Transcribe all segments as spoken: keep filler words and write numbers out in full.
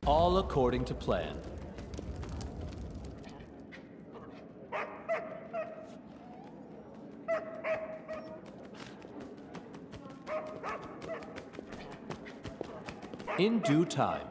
All according to plan. In due time.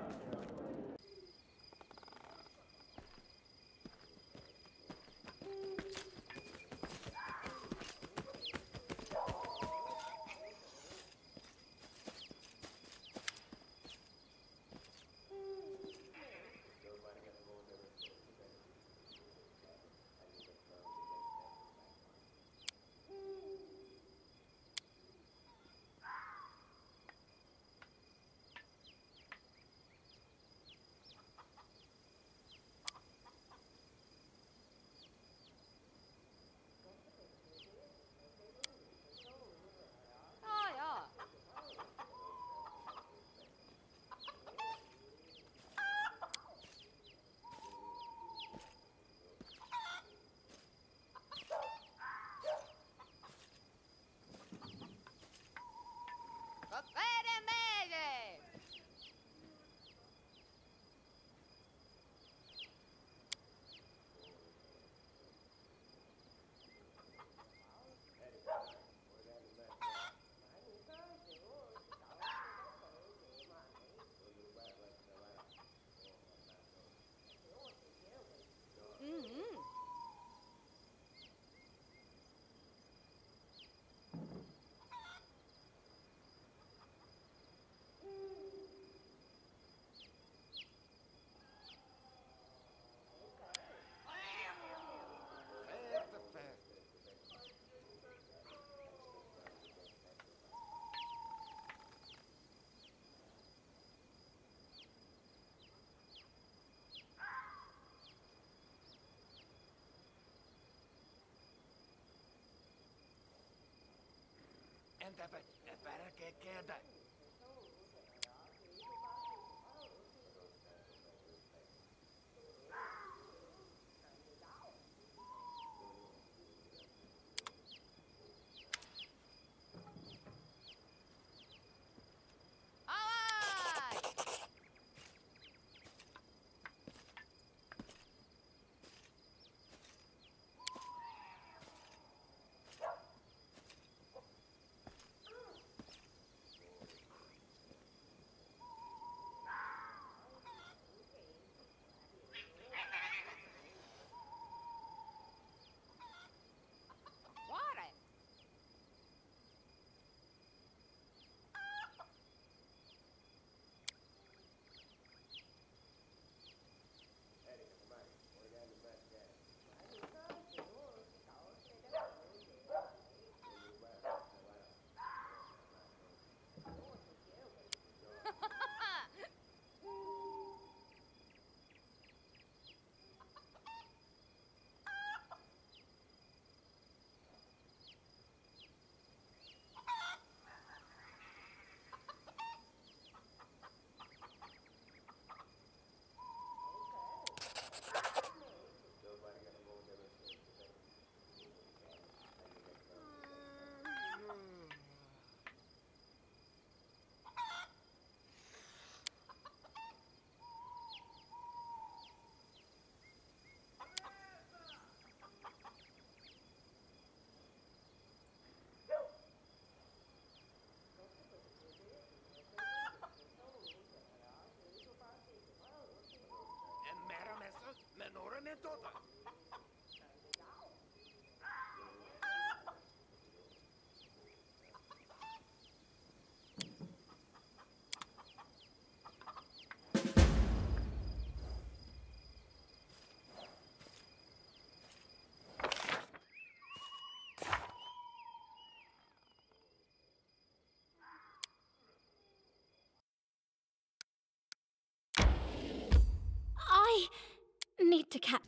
Entäpä pärkeä ketä? Menorene tota. I need to catch.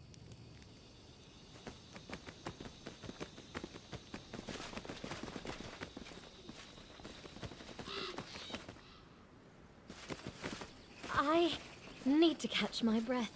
I need to catch my breath.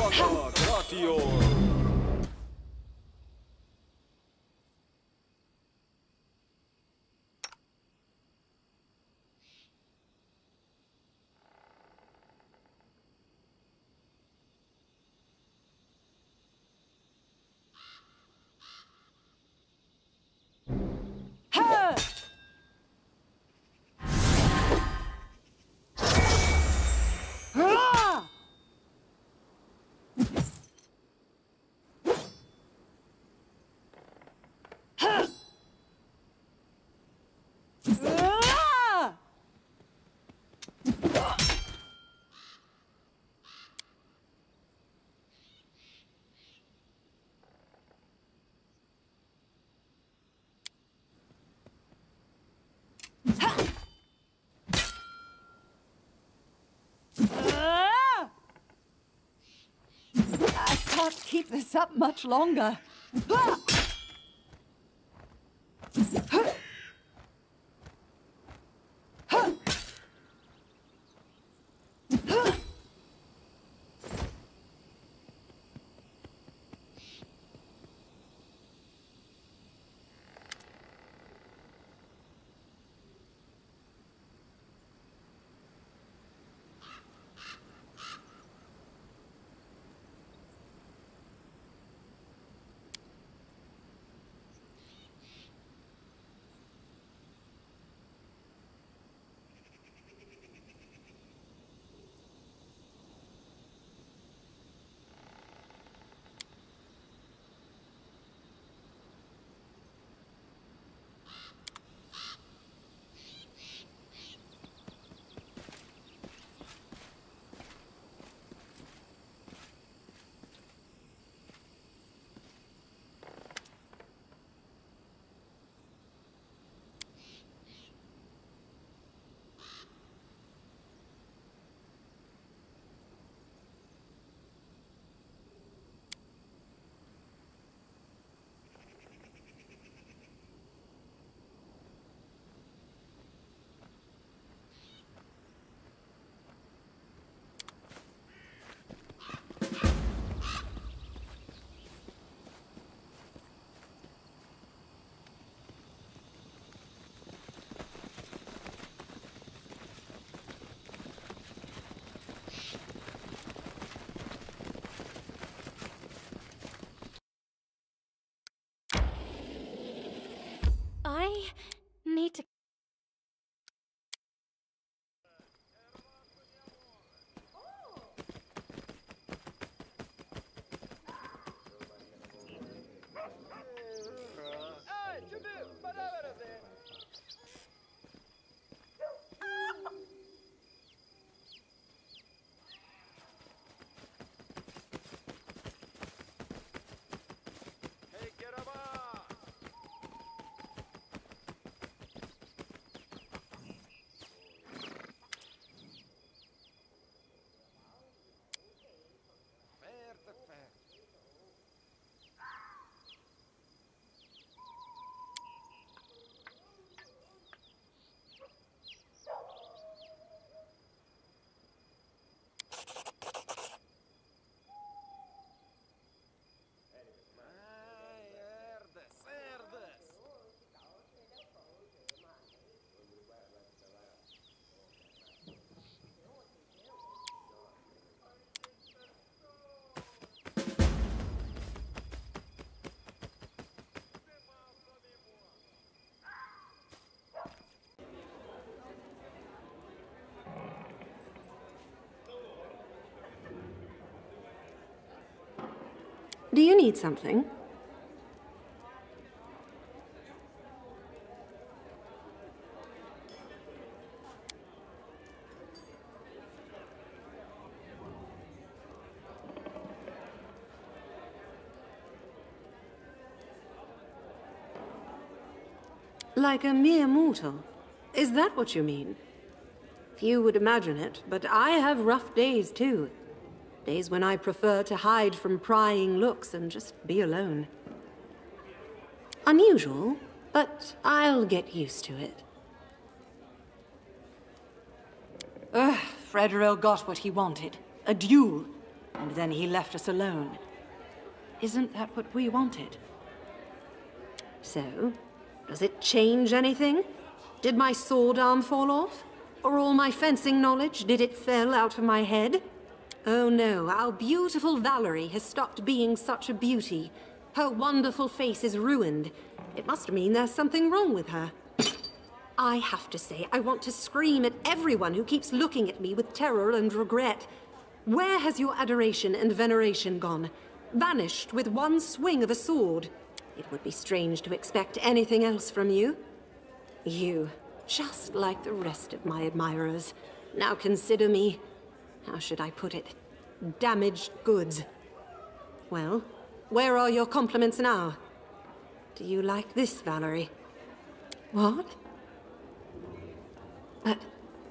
Saga Gratior! I can't keep this up much longer. I need to... Do you need something? Like a mere mortal? Is that what you mean? Few would imagine it, but I have rough days too. Days when I prefer to hide from prying looks and just be alone. Unusual, but I'll get used to it. Ugh, Frederill got what he wanted. A duel. and then he left us alone. Isn't that what we wanted? So, does it change anything? Did my sword arm fall off? Or all my fencing knowledge, did it fell out of my head? Oh no, our beautiful Valerie has stopped being such a beauty. Her wonderful face is ruined. It must mean there's something wrong with her. I have to say, I want to scream at everyone who keeps looking at me with terror and regret. Where has your adoration and veneration gone? Vanished with one swing of a sword. It would be strange to expect anything else from you. You, just like the rest of my admirers, now consider me, how should I put it, damaged goods. Well, where are your compliments now? Do you like this, Valerie? What? But...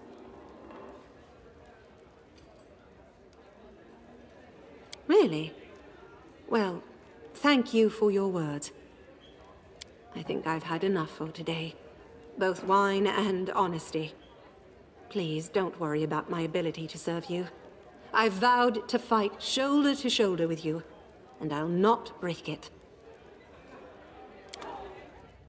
Really? Well, thank you for your words. I think I've had enough for today. Both wine and honesty. Please don't worry about my ability to serve you. I've vowed to fight shoulder to shoulder with you, and I'll not break it.